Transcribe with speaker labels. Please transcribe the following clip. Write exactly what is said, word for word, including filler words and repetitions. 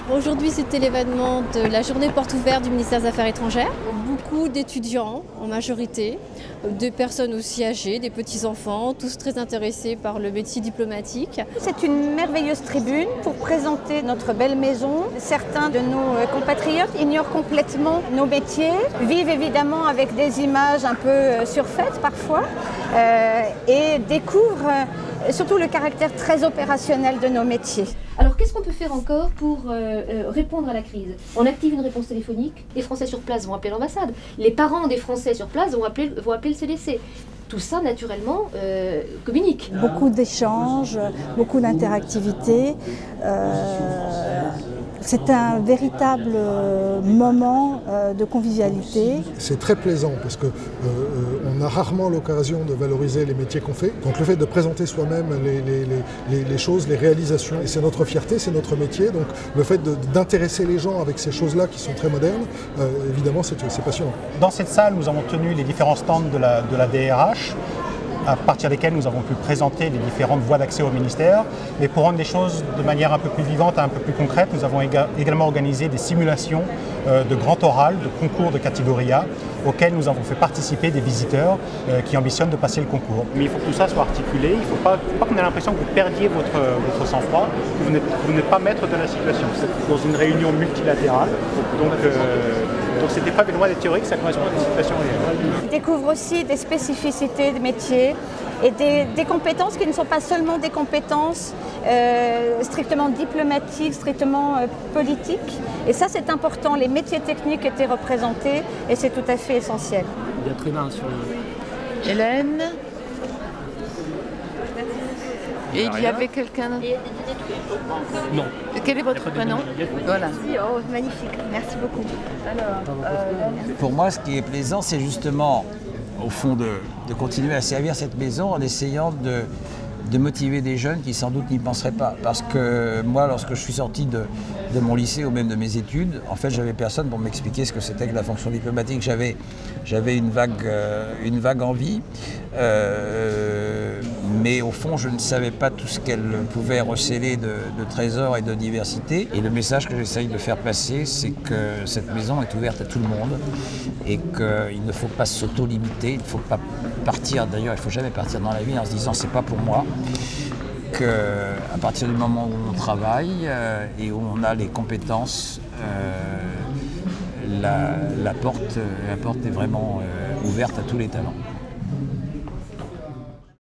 Speaker 1: Aujourd'hui, c'était l'événement de la journée porte ouverte du ministère des Affaires étrangères. Beaucoup d'étudiants, en majorité, des personnes aussi âgées, des petits-enfants, tous très intéressés par le métier diplomatique.
Speaker 2: C'est une merveilleuse tribune pour présenter notre belle maison. Certains de nos compatriotes ignorent complètement nos métiers, vivent évidemment avec des images un peu surfaites parfois euh, et découvrent euh, surtout le caractère très opérationnel de nos métiers.
Speaker 3: Alors qu'est-ce qu'on peut faire encore pour euh, euh, répondre à la crise? On active une réponse téléphonique, les Français sur place vont appeler l'ambassade, les parents des Français sur place vont appeler, vont appeler le C D C. Tout ça, naturellement, euh, communique.
Speaker 4: Beaucoup d'échanges, beaucoup d'interactivité. Euh, c'est un véritable moment de convivialité.
Speaker 5: C'est très plaisant parce qu'on euh, a rarement l'occasion de valoriser les métiers qu'on fait. Donc le fait de présenter soi-même les, les, les, les choses, les réalisations, et c'est notre fierté, c'est notre métier. Donc le fait d'intéresser les gens avec ces choses-là qui sont très modernes, euh, évidemment c'est passionnant.
Speaker 6: Dans cette salle, nous avons tenu les différents stands de la, de la D R H, à partir desquels nous avons pu présenter les différentes voies d'accès au ministère. Mais pour rendre les choses de manière un peu plus vivante, un peu plus concrète, nous avons également organisé des simulations de grand oral, de concours de catégorie A, auxquels nous avons fait participer des visiteurs qui ambitionnent de passer le concours. Mais il faut que tout ça soit articulé, il ne faut pas, pas qu'on ait l'impression que vous perdiez votre, votre sang-froid, que vous n'êtes pas maître de la situation. C'est dans une réunion multilatérale, donc euh, Donc cette épreuve est loin d'être théorique, ça correspond à des situations réelles.
Speaker 2: Ils découvrent aussi des spécificités de métiers et des, des compétences qui ne sont pas seulement des compétences euh, strictement diplomatiques, strictement euh, politiques. Et ça c'est important, les métiers techniques étaient représentés et c'est tout à fait essentiel.
Speaker 7: Il y a très bien sur le...
Speaker 8: Hélène. Et il y avait quelqu'un...
Speaker 7: Non.
Speaker 8: Quel est votre prénom? Voilà.
Speaker 2: Oh, magnifique, merci beaucoup. Alors, euh...
Speaker 9: Pour moi, ce qui est plaisant, c'est justement, au fond, de, de continuer à servir cette maison en essayant de, de motiver des jeunes qui sans doute n'y penseraient pas. Parce que moi, lorsque je suis sorti de, de mon lycée ou même de mes études, en fait, j'avais personne pour m'expliquer ce que c'était que la fonction diplomatique. J'avais j'avais une vague, euh, une vague envie. Euh, mais au fond, je ne savais pas tout ce qu'elle pouvait recéler de, de trésors et de diversité. Et le message que j'essaye de faire passer, c'est que cette maison est ouverte à tout le monde et qu'il ne faut pas s'auto-limiter, il ne faut pas partir, d'ailleurs il ne faut jamais partir dans la vie en se disant c'est pas pour moi, qu'à partir du moment où on travaille euh, et où on a les compétences, euh, la, la, porte, la porte est vraiment euh, ouverte à tous les talents.